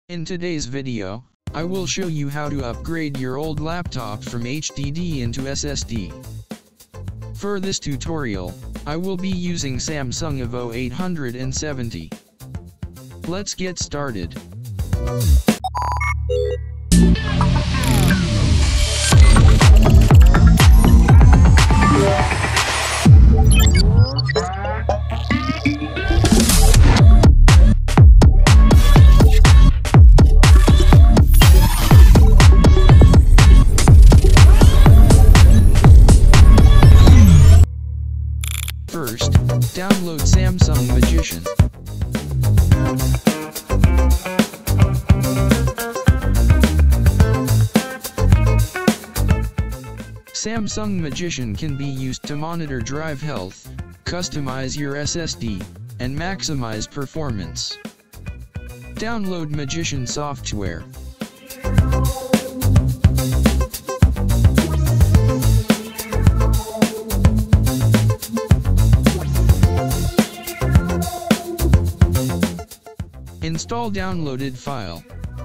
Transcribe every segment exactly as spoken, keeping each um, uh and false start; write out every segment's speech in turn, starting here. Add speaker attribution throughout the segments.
Speaker 1: In today's video, I will show you how to upgrade your old laptop from H D D into S S D. For this tutorial, I will be using Samsung Evo eight seventy. Let's get started. First, download Samsung Magician. Samsung Magician can be used to monitor drive health, customize your S S D, and maximize performance. Download Magician software. Install downloaded file.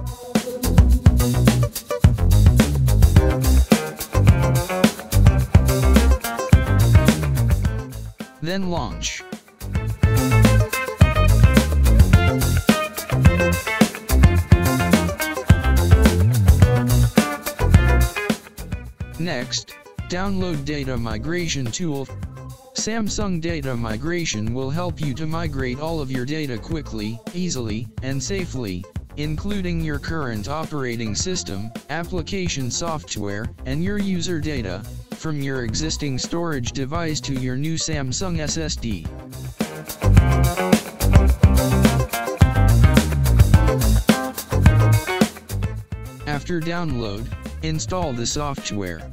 Speaker 1: Then launch. Next, download Data Migration Tool. Samsung Data Migration will help you to migrate all of your data quickly, easily, and safely, including your current operating system, application software, and your user data, from your existing storage device to your new Samsung S S D. After download, install the software.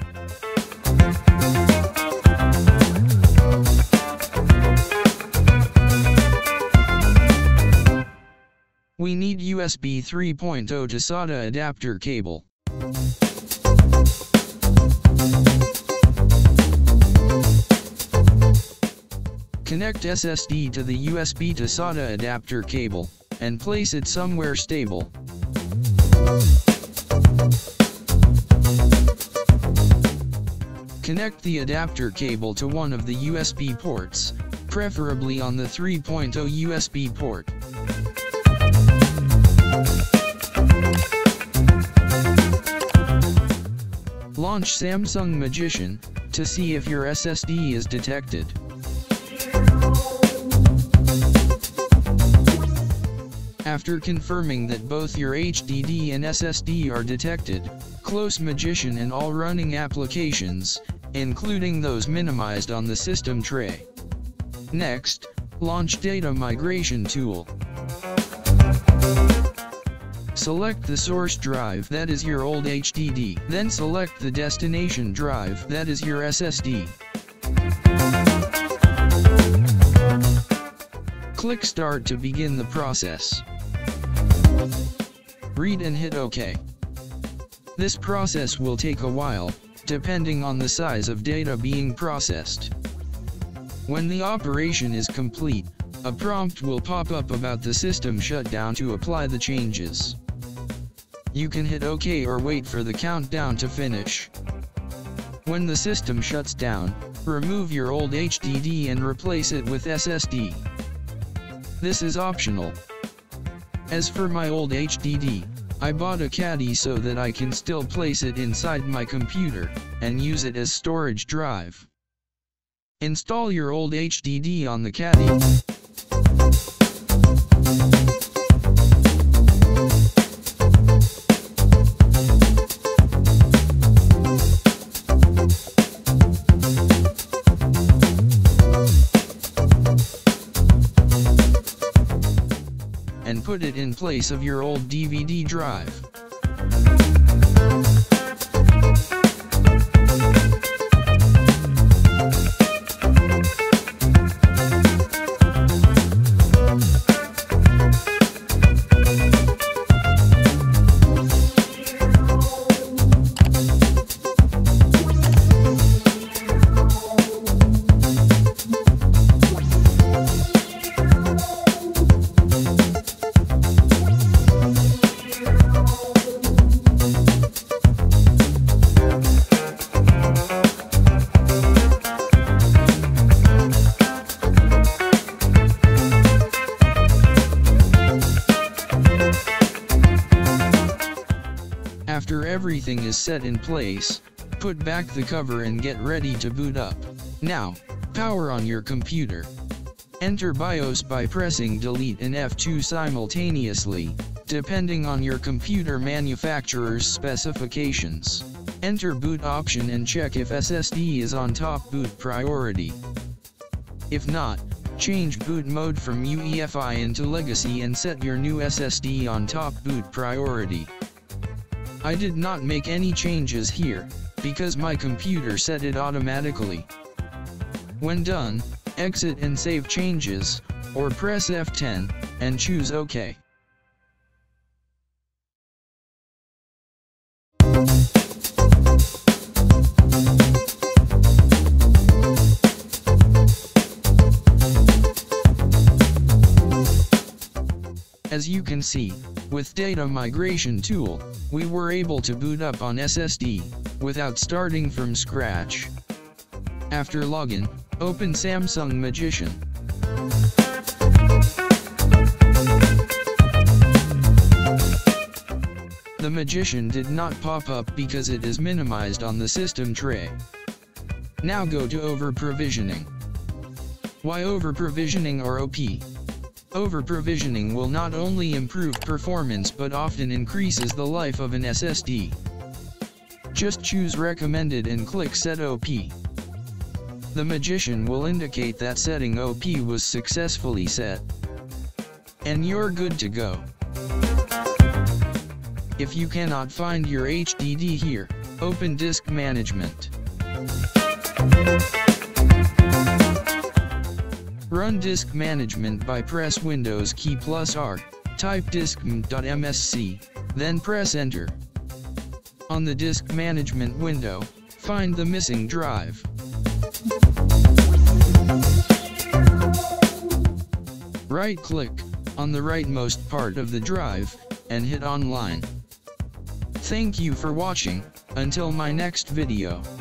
Speaker 1: We need U S B three point oh to SATA adapter cable. Connect S S D to the U S B to SATA adapter cable, and place it somewhere stable. Connect the adapter cable to one of the U S B ports, preferably on the three point oh U S B port. Launch Samsung Magician, to see if your S S D is detected. After confirming that both your H D D and S S D are detected, close Magician and all running applications, including those minimized on the system tray. Next, launch Data Migration Tool. Select the source drive, that is your old H D D, then select the destination drive, that is your S S D. Click Start to begin the process. Read and hit OK. This process will take a while, depending on the size of data being processed. When the operation is complete, a prompt will pop up about the system shutdown to apply the changes. You can hit OK or wait for the countdown to finish. When the system shuts down, remove your old H D D and replace it with S S D. This is optional. As for my old H D D, I bought a caddy so that I can still place it inside my computer, and use it as storage drive. Install your old H D D on the caddy. And put it in place of your old D V D drive. After everything is set in place, put back the cover and get ready to boot up. Now, power on your computer. Enter BIOS by pressing Delete and F two simultaneously, depending on your computer manufacturer's specifications. Enter boot option and check if S S D is on top boot priority. If not, change boot mode from U E F I into Legacy and set your new S S D on top boot priority. I did not make any changes here, because my computer set it automatically. When done, exit and save changes, or press F ten, and choose OK. As you can see, with Data Migration Tool, we were able to boot up on S S D, without starting from scratch. After login, open Samsung Magician. The Magician did not pop up because it is minimized on the system tray. Now go to Over-Provisioning. Why over-provisioning or O P? Over-provisioning will not only improve performance but often increases the life of an S S D. Just choose Recommended and click Set O P. The Magician will indicate that setting O P was successfully set. And you're good to go. If you cannot find your H D D here, open Disk Management. Run Disk Management by press Windows key plus R, type diskm.msc, then press Enter. On the Disk Management window, find the missing drive. Right-click on the rightmost part of the drive, and hit Online. Thank you for watching, until my next video.